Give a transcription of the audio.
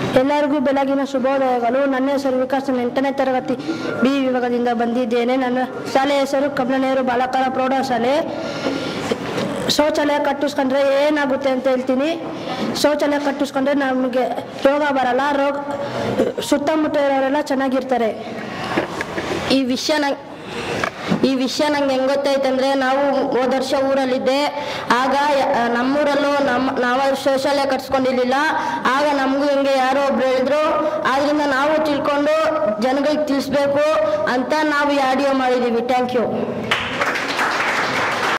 ಎಲ್ಲರಿಗೂ ಬೆಳಗಿನ ಶುಭೋದಯಗಳು. ನನ್ನ ಹೆಸರು ವಿಕಾಸ್, 8ನೇ ತರಗತಿ ಬಿ ವಿಭಾಗದಿಂದ ಬಂದಿದ್ದೇನೆ. ನನ್ನ ಶಾಲೆಯ ಹೆಸರು ಕಮಲನೇರು ಬಾಲಕರ ಪ್ರೌಢಶಾಲೆ. ಶೌಚಾಲಯ ಕಟ್ಟಿಸ್ಕೊಂಡ್ರೆ ಏನಾಗುತ್ತೆ ಅಂತ ಹೇಳ್ತೀನಿ. ಶೌಚಾಲಯ ಕಟ್ಟಿಸ್ಕೊಂಡ್ರೆ ನಮಗೆ ರೋಗ ಬರಲ್ಲ, ಸುತ್ತಮುತ್ತ ಇರೋರೆಲ್ಲ ಚೆನ್ನಾಗಿರ್ತಾರೆ. ಈ ವಿಷಯ ನಂಗೆ ಹೆಂಗೆ ಗೊತ್ತಾಯ್ತಂದ್ರೆ, ನಾವು ಹೋದ ವರ್ಷ ಊರಲ್ಲಿದ್ದೆ. ಆಗ ನಮ್ಮೂರಲ್ಲೂ ನಾವು ಶೌಚಾಲಯ ಕಟ್ಸ್ಕೊಂಡಿರ್ಲಿಲ್ಲ. ಆಗ ನಮಗೂ ಹಿಂಗೆ ಯಾರೋ ಒಬ್ರು ಹೇಳಿದ್ರು. ಆದ್ರಿಂದ ನಾವು ತಿಳ್ಕೊಂಡು ಜನಗಳಿಗೆ ತಿಳಿಸ್ಬೇಕು ಅಂತ ನಾವು ಈ ಆಡಿಯೋ ಮಾಡಿದ್ದೀವಿ. Thank you.